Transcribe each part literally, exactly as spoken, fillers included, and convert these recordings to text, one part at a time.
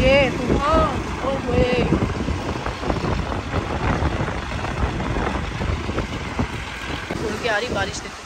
ये तूफान ओए उड़ के आ रही बारिश देखो।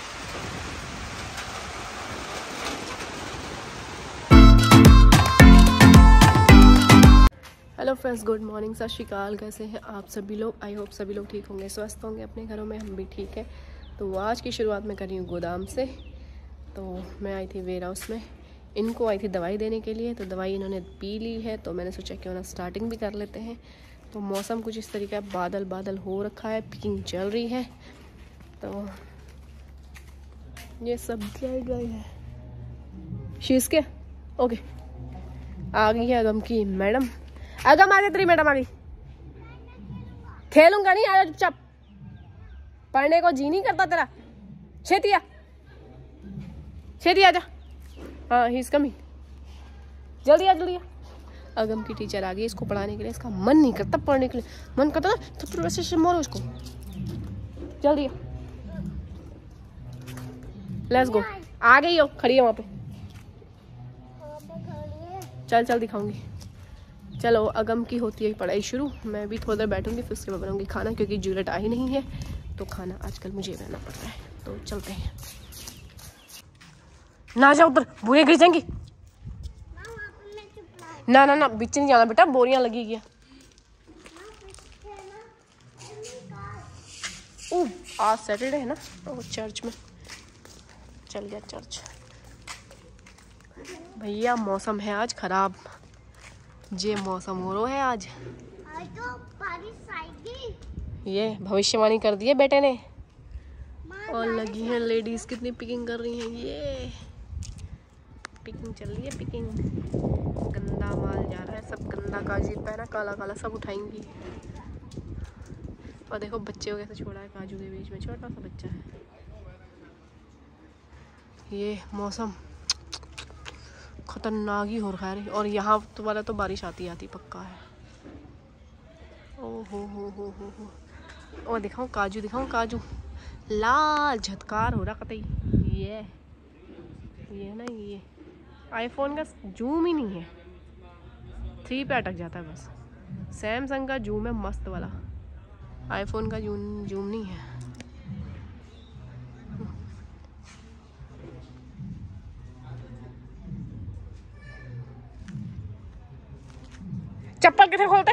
हेलो फ्रेंड्स, गुड मॉर्निंग, सत श्री अकाल। कैसे हैं आप सभी लोग? आई होप सभी लोग ठीक होंगे, स्वस्थ होंगे अपने घरों में। हम भी ठीक है। तो आज की शुरुआत मैं कर रही हूँ गोदाम से। तो मैं आई थी वेयर हाउस में, इनको आई थी दवाई देने के लिए। तो दवाई इन्होंने पी ली है, तो मैंने सोचा क्यों ना स्टार्टिंग भी कर लेते हैं। तो मौसम कुछ इस तरीके का बादल बादल हो रखा है, पिकिंग चल रही है। तो ये सब क्या गए हैं शीश के ओके। आ गई है अगम की मैडम। अगम आ गई तेरी मैडम आ गई। खेलूंगा नहीं, आया चुपचाप। पढ़ने को जी नहीं करता तेरा। छेती आ, छेती आ जा। हाँ ही इज कमिंग, जल्दी आ जल्दी आ। अगम की टीचर आ गई इसको पढ़ाने के लिए। इसका मन नहीं करता पढ़ने के लिए, मन करता ना तो फिर वैसे मारो इसको। जल्दी आ, लेट्स गो। आ गई हो, खड़ी है वहां पे। चल चल दिखाऊंगी। चलो, अगम की होती है पढ़ाई शुरू। मैं भी थोड़ी देर बैठूंगी, फिर उसके बाद बनाऊंगी खाना, क्योंकि जूलियट आ ही नहीं है। तो खाना आजकल मुझे बनाना पड़ रहा है। तो चलते हैं। ना जा उधर, बोरियां गिर जाएंगी। ना ना ना बीच नहीं जाना बेटा, बोरियां लगी गया। ओ आज सैटरडे है ना, ओ चर्च में चल गया चर्च। भैया मौसम है आज खराब, जे मौसम हो रहा है आज। आज तो बारिश आएगी, ये भविष्यवाणी कर दी है बेटे ने। और लगी है लेडीज कितनी पिकिंग कर रही हैं। ये पिकिंग चल रही है, पिकिंग। गंदा माल जा रहा है, सब गंदा काजू इतना है ना, काला काला सब उठाएंगी। और देखो बच्चे को कैसे छोड़ा है काजू के बीच में, छोटा सा बच्चा है। ये मौसम खतरनाक ही हो रहा है। और यहाँ तुम्हारा तो बारिश आती आती पक्का है। ओ हो हो हो हो हो। और दिखाऊं काजू, दिखाऊं काजू, लाल झटकार हो रहा कतई। ये ये ना, ये आईफोन का जूम ही नहीं है, थ्री पे अटक जाता है बस। सैमसंग का जूम है मस्त वाला, आईफोन का जूम जूम नहीं है। चप्पल कितने खोलते?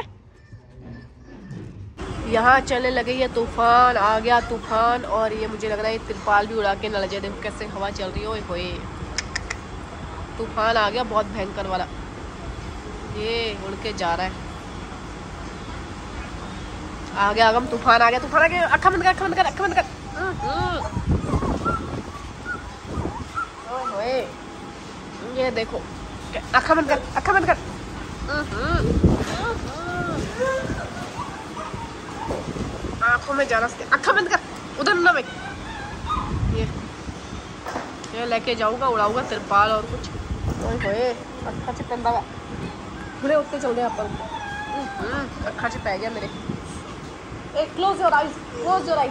यहाँ चलने लगे ये तूफान, आ गया तूफान। और ये मुझे लग रहा है तिरपाल भी उड़ा के न लगे। देखो कैसे हवा चल रही है। ओए होए, तूफान आ गया बहुत भयंकर वाला। ये उड़ के जा रहा है। आ गया आगम, तूफान आ गया, तूफान आ गया। अक्खा बंद कर, अक्खा बंद कर, अक्खा बंद कर। ओए होए, ये देखो, अक्खा बंद कर, अक्खा बंद कर। आंखों में जाना, अक्खा बंद कर, उधर ना भाई। ये ये लेके जाऊंगा, उड़ाऊंगा तिरपाल और कुछ। ओए होए, अक्खा से पेंदा वा थोड़े उत्ते चल रहे अपन। अक्खा से पै गया मेरे। ए close your eyes, close your eyes.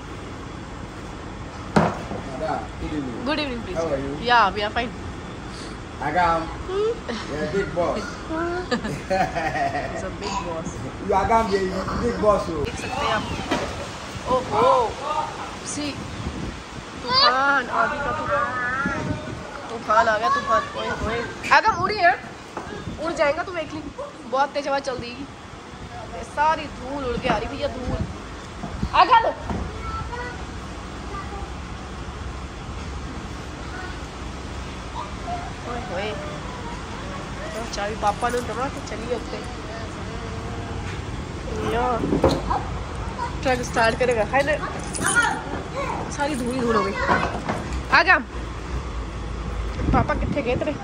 Good evening please. Yeah we are fine. Agam, you're a big boss. He's a big boss. You Agam, you're a big boss. देख सकते हैं आप। ओहो, सी तूफान, आगे का तूफान, तूफान आ गया तूफान। ओए होए, आगम उड़ी है, उड़ जाएगा तू देख ली। बहुत तेज हवा चल रही है, सारी धूल उड़ के आ रही भैया, धूल। आगा लो, चाबी पापा ने उठा के चलिए उत्ते। ट्रक स्टार्ट करेगा, है ना, सारी धूल धूल हो गई। आ जा, पापा कितने गए तेरे?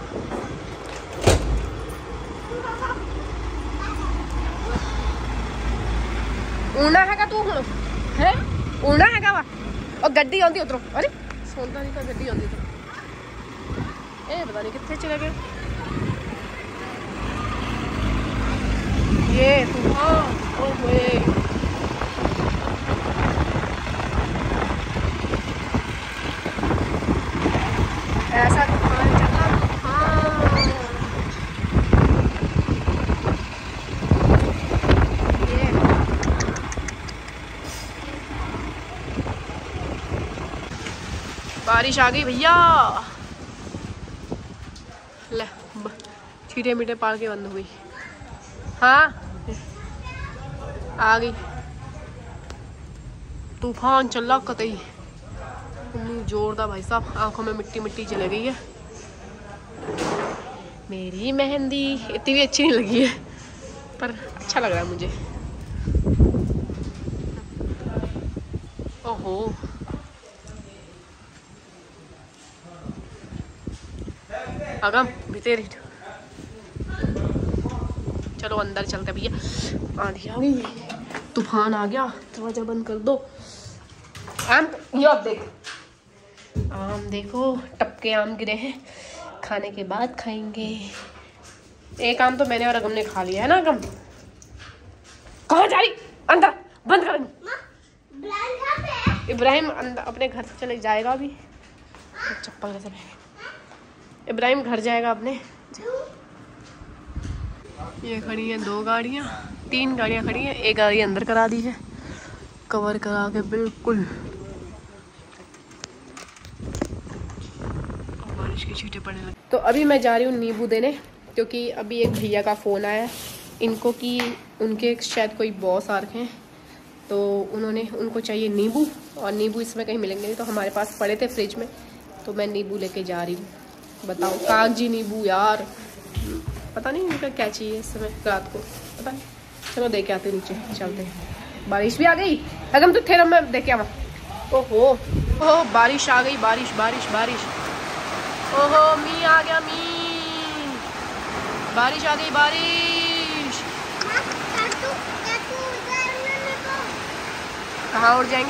उड़ना हैगा तू हुण है, उड़ना हैगा वा। और गड्डी आंदी उधरों। अरे सोनदा नहीं था, गड्डी आंदी उधरों। ए पता नहीं कितने चले गए। ये तूफान ओए ऐसा तूफान चला, तूफान। बारिश आ गई भैया। ले छीटे मीटे पार के बंद हो गई। हाँ आ गई। तूफान चल रहा कतई, इतनी जोरदार भाई साहब, आंखों में मिट्टी मिट्टी चली गई है। मेरी मेहंदी इतनी भी अच्छी नहीं लगी है, पर अच्छा लग रहा है मुझे। ओहो अगम भीतर, चलो अंदर चलते भैया। आंधी आ गई, तूफान आ गया, दरवाजा बंद कर दो। आम ये अब देख, आम देखो टपके आम गिरे हैं, खाने के बाद खाएंगे। एक आम तो मैंने और अगम ने खा लिया है ना। अगम कहाँ जा रही? अंदर बंद कर। इब्राहिम अंदर अपने घर से चले जाएगा अभी, चप्पल कैसे पहने। इब्राहिम घर जाएगा अपने। ये खड़ी हैं दो गाड़ियाँ, तीन गाड़ियाँ खड़ी हैं, एक गाड़ी अंदर करा दी है, कवर करा के बिल्कुल। बारिश की छींटे पड़ने लगी। तो अभी मैं जा रही हूँ नींबू देने, क्योंकि अभी एक भैया का फ़ोन आया इनको कि उनके शायद कोई बॉस आ रखे हैं, तो उन्होंने उनको चाहिए नींबू, और नींबू इसमें कहीं मिलेंगे नहीं, तो हमारे पास पड़े थे फ्रिज में, तो मैं नींबू लेके जा रही हूँ। बताओ कागजी नींबू यार, पता नहीं इनका क्या चाहिए इस समय रात को, पता नहीं। चलो देख के आते नीचे, चलते हैं। बारिश भी आ गई। अगम तो थे मैं देख के आवा। ओहो ओहो बारिश आ गई, बारिश बारिश बारिश। ओहो मी आ गया, मी बारिश आ गई, बारिश। कहाँ उड़ जाएंगे?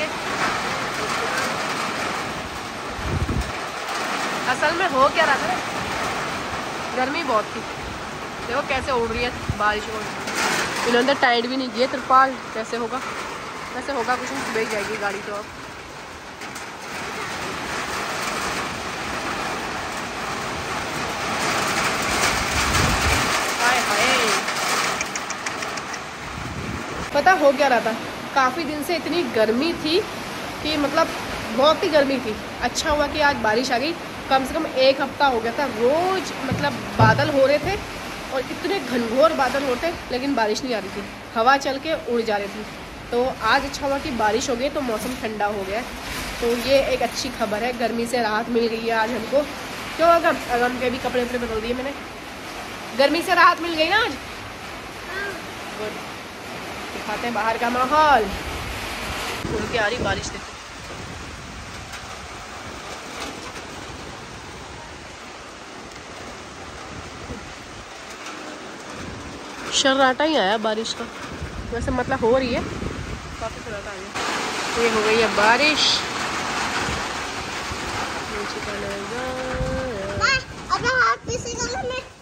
असल में हो क्या रहा था, गर्मी बहुत थी। देखो कैसे उड़ रही है बारिश को, इन्होंने टाइट भी नहीं किए तिरपाल, कैसे होगा? कैसे होगा कुछ नहीं, सुबह ही जाएगी गाड़ी तो। अब हाय हाय, पता हो क्या रहा था, काफ़ी दिन से इतनी गर्मी थी कि मतलब बहुत ही गर्मी थी। अच्छा हुआ कि आज बारिश आ गई, कम से कम एक हफ्ता हो गया था रोज मतलब बादल हो रहे थे, और इतने घनघोर बादल होते, लेकिन बारिश नहीं आ रही थी, हवा चल के उड़ जा रही थी। तो आज अच्छा हुआ कि बारिश हो गई, तो मौसम ठंडा हो गया, तो ये एक अच्छी खबर है। गर्मी से राहत मिल गई है आज हमको। क्यों अगम? अगम के भी कपड़े वपड़े बदल दिए मैंने, गर्मी से राहत मिल गई ना आज। गुड। दिखाते हैं बाहर का माहौल। उड़ के आ रही बारिश, देखो शर्राटा ही आया बारिश का, वैसे मतलब हो रही है, काफ़ी शर्राटा आ गया। ये हो गई है बारिश। अपना हाथ पीछे कर लो, मैं